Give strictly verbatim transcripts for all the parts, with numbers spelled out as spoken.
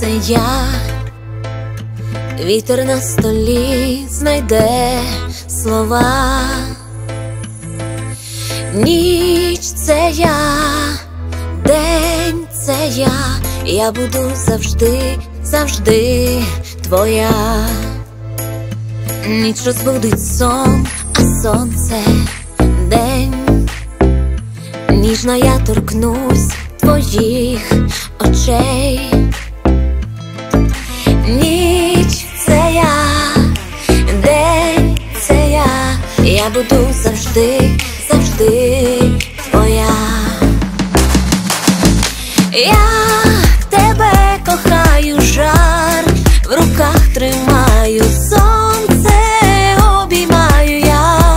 це я. Вітер на столі знайде слова. Ніч це я, день це я. Я буду завжди, завжди твоя. Ніч розбудить сон, а сонце день. Ніжно я торкнусь твоїх очей. Ніч це я, день це я. Я буду завжди, завжди твоя. Я тебе кохаю, жар в руках тримаю, сонце обіймаю я.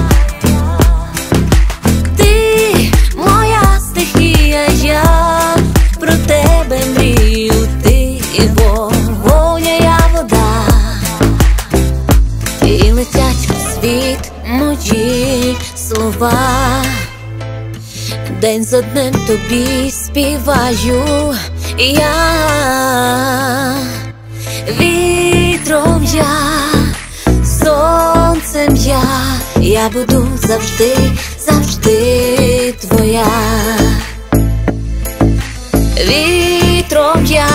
Ти моя стихія, я про тебе мрію. Ти вогонь, я вода, і летять у світ мої слова. День за днем тобі співаю я. Вітром я, сонцем я. Я буду завжди, завжди твоя. Вітром я,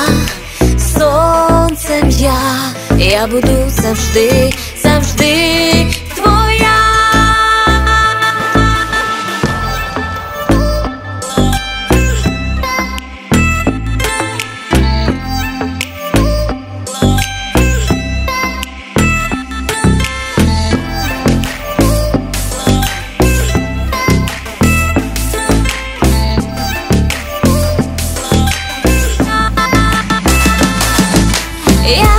сонцем я. Я буду завжди, завжди твоя. Yeah.